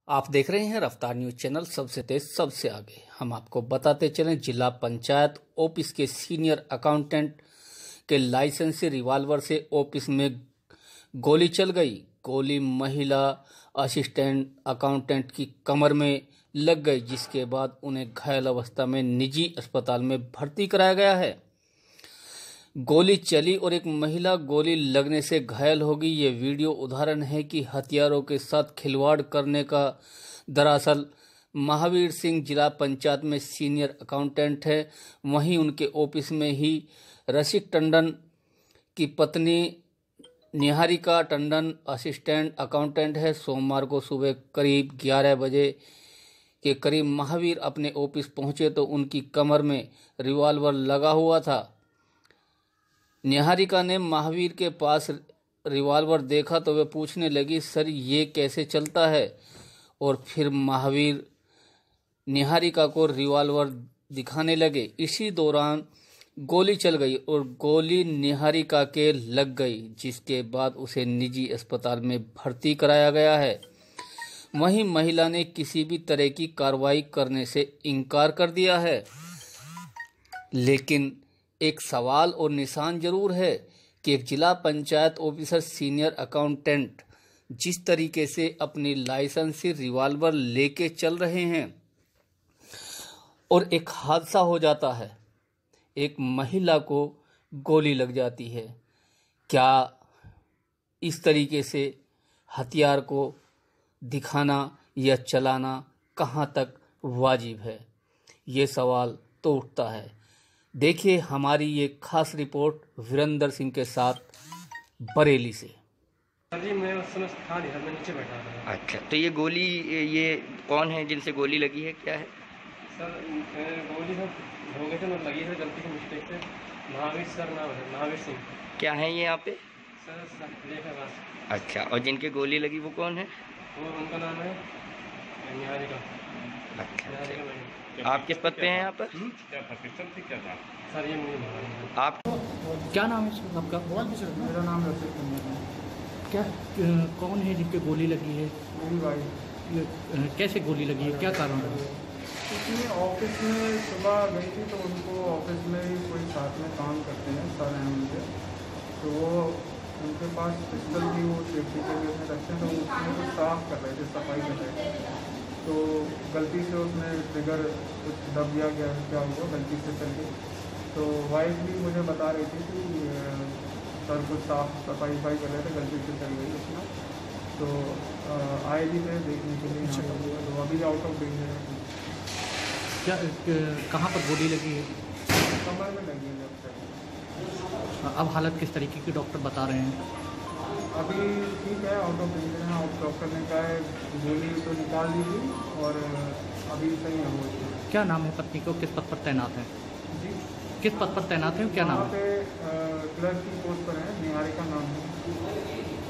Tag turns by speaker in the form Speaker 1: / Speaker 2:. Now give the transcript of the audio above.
Speaker 1: आप देख रहे हैं रफ्तार न्यूज चैनल, सबसे तेज सबसे आगे। हम आपको बताते चलें, जिला पंचायत ऑफिस के सीनियर अकाउंटेंट के लाइसेंस से रिवॉल्वर से ऑफिस में गोली चल गई। गोली महिला असिस्टेंट अकाउंटेंट की कमर में लग गई, जिसके बाद उन्हें घायल अवस्था में निजी अस्पताल में भर्ती कराया गया है। गोली चली और एक महिला गोली लगने से घायल हो गई। ये वीडियो उदाहरण है कि हथियारों के साथ खिलवाड़ करने का। दरअसल महावीर सिंह जिला पंचायत में सीनियर अकाउंटेंट है। वहीं उनके ऑफिस में ही रसिक टंडन की पत्नी निहारिका टंडन असिस्टेंट अकाउंटेंट है। सोमवार को सुबह करीब 11 बजे के करीब महावीर अपने ऑफिस पहुंचे तो उनकी कमर में रिवॉल्वर लगा हुआ था। निहारिका ने महावीर के पास रिवॉल्वर देखा तो वे पूछने लगी, सर ये कैसे चलता है? और फिर महावीर निहारिका को रिवॉल्वर दिखाने लगे। इसी दौरान गोली चल गई और गोली निहारिका के लग गई, जिसके बाद उसे निजी अस्पताल में भर्ती कराया गया है। वहीं महिला ने किसी भी तरह की कार्रवाई करने से इनकार कर दिया है। लेकिन एक सवाल और निशान जरूर है कि एक जिला पंचायत ऑफिसर सीनियर अकाउंटेंट जिस तरीके से अपनी लाइसेंस से रिवॉल्वर लेके चल रहे हैं और एक हादसा हो जाता है, एक महिला को गोली लग जाती है। क्या इस तरीके से हथियार को दिखाना या चलाना कहाँ तक वाजिब है? ये सवाल तो उठता है। देखिए हमारी ये खास रिपोर्ट वीरेंद्र सिंह के साथ बरेली से।
Speaker 2: सर जी मैं उस समय था नहीं, मैं नीचे बैठा था।
Speaker 3: अच्छा, तो ये गोली, ये कौन है जिनसे गोली लगी है, क्या है?
Speaker 2: सर गोली सर धोखे से मतलब लगी है, गलती से मिस्टेक से। महावीर सर नाम है, महावीर सिंह। क्या
Speaker 3: है ये यहाँ पे?
Speaker 2: सर देखा बस।
Speaker 3: अच्छा, और जिनके गोली लगी वो कौन है?
Speaker 2: वो उनका नाम है निहारिका।
Speaker 3: अच्छा, आप किस पद पे हैं यहाँ पर?
Speaker 2: सर ये मुझे
Speaker 3: आप
Speaker 1: क्या नाम है आपका?
Speaker 4: मेरा नाम रसिक टंडन है।
Speaker 1: क्या कौन है जिनके गोली लगी है?
Speaker 4: मेरी वाइफ।
Speaker 1: कैसे गोली लगी है, क्या कारण है?
Speaker 4: क्योंकि ऑफिस में सुबह गई थी तो उनको ऑफिस में ही कोई साथ में काम करते हैं, सर हैं उनके, तो वो उनके पास पिस्टल भी वो सेफ्टी के लिए उसमें रखते हैं, तो उसमें कुछ साफ कर रहे थे, सफाई कर रहे थे, तो गलती से उसमें ट्रिगर कुछ दब गया, क्या हुआ, गलती से चल गई। तो वाइफ भी मुझे बता रही थी कि सर कुछ साफ सफाई कर रहे थे, गलती से चल गई उसमें। तो आए भी थे देखने के लिए, तो अभी आउट ऑफ डेंजर है।
Speaker 1: क्या कहाँ पर गोली लगी है?
Speaker 4: कमर में लगी है लेफ्ट साइड।
Speaker 1: अब हालत किस तरीके की डॉक्टर बता रहे हैं?
Speaker 4: अभी ठीक है, आउट ऑफ डेंजर है। और डॉक्टर ने कहा है गोली तो निकाल दी थी और अभी सही है वो।
Speaker 1: क्या नाम है पत्नी को? किस पद पर तैनात है?
Speaker 4: जी,
Speaker 1: किस पद पर तैनात है? क्या नाम है?
Speaker 4: वहाँ पे क्लर्क की पोस्ट पर है, निहारिका नाम है।